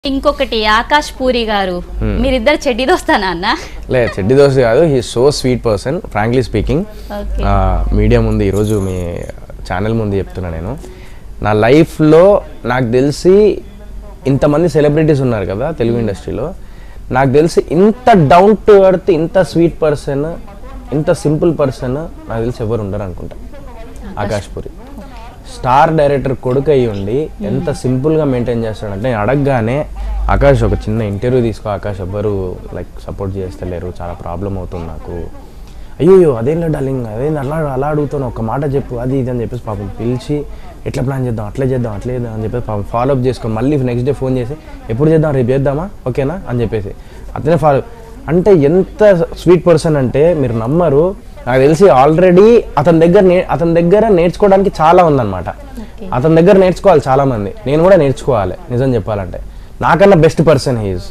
ఇంకొకటి ఆకాష్ పూరి గారు మీరిద్దరు చెడ్డి దోస్తానా అన్న? లే చెడ్డి దోస్త్ కాదు, he so sweet person. Frankly speaking, media ముందు ఈరోజు మీ ఛానల్ ముందు చెప్తున్నా, నేను నా లైఫ్లో నాకు తెలిసి ఇంతమంది సెలబ్రిటీస్ ఉన్నారు కదా తెలుగు ఇండస్ట్రీలో, నాకు తెలిసి ఇంత డౌన్ టు ఎర్త్, ఇంత స్వీట్ పర్సన్, ఇంత సింపుల్ పర్సన్ నాకు తెలిసి ఎవరు ఉండరు అనుకుంటా. ఆకాష్ పూరి స్టార్ డైరెక్టర్ కొడుకు అయ్యి ఉండి ఎంత సింపుల్గా మెయింటైన్ చేస్తాడంటే, నేను అడగగానే ఆకాష్ ఒక చిన్న ఇంటర్వ్యూ తీసుకో ఆకాష్, ఎవ్వరు లైక్ సపోర్ట్ చేస్తలేరు, చాలా ప్రాబ్లం అవుతుంది నాకు, అయ్యో అదేం లేదు డార్లింగ్, అదేం అలా అడుగుతాను, ఒక మాట చెప్పు, అది ఇది అని చెప్పేసి పాపం పిలిచి ఎట్లా ప్లాన్ చేద్దాం, అట్లా చేద్దాం అని చెప్పేసి పాపం ఫాలోఅప్ చేసుకొని మళ్ళీ నెక్స్ట్ డే ఫోన్ చేసి ఎప్పుడు చేద్దాం, రేపు చేద్దామా, ఓకేనా అని చెప్పేసి అతనే ఫాలో. అంటే ఎంత స్వీట్ పర్సన్ అంటే మీరు నమ్మరు. నాకు తెలిసి ఆల్రెడీ అతని దగ్గర నేర్చుకోవడానికి చాలా ఉందన్నమాట. అతని దగ్గర నేర్చుకోవాలి చాలామంది, నేను కూడా నేర్చుకోవాలి నిజం చెప్పాలంటే. నాకన్నా బెస్ట్ పర్సన్ హీఈస్.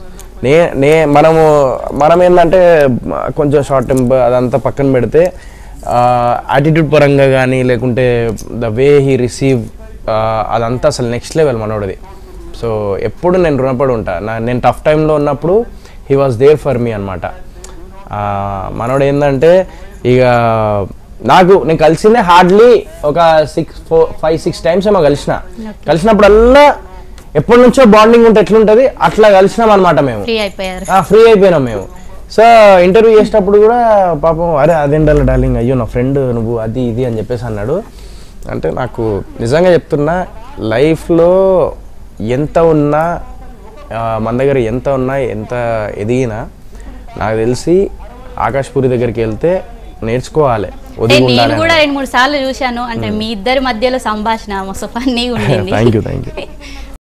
మనం ఏంటంటే కొంచెం షార్ట్ టెంపర్ అదంతా పక్కన పెడితే, యాటిట్యూడ్ పరంగా కానీ లేకుంటే ద వే హీ రిసీవ్ అదంతా అసలు నెక్స్ట్ లెవెల్ మనోడిది. సో ఎప్పుడు నేను రుణపడి ఉంటా. నేను టఫ్ టైంలో ఉన్నప్పుడు he was there for me అనమాట. మనోడు ఏంటంటే ఇక నేను కలిసిందే హార్డ్లీ ఒక 5-6 టైమ్స్ ఏమో కలిసినప్పుడల్లా ఎప్పటి నుంచో బాండింగ్ ఉంటే ఎట్లుంటుంది అట్లా కలిసినాం అనమాట. మేము ఫ్రీ అయిపోయినాం మేము. సో ఇంటర్వ్యూ చేసేటప్పుడు కూడా పాపం అరే అదేంటల్లా డార్లింగ్, అయ్యో నా ఫ్రెండ్ నువ్వు అది ఇది అని చెప్పేసి అన్నాడు. అంటే నాకు నిజంగా చెప్తున్నా, లైఫ్లో ఎంత ఉన్నా, మన దగ్గర ఎంత ఉన్నా, ఎంత ఎదిగినా, నాకు తెలిసి ఆకాష్ పూరి దగ్గరికి వెళ్తే నేర్చుకోవాలి. నేను కూడా 2-3 సార్లు చూశాను. అంటే మీ ఇద్దరి మధ్యలో సంభాషణ మస్తు ఫన్నీగా ఉండింది. Thank you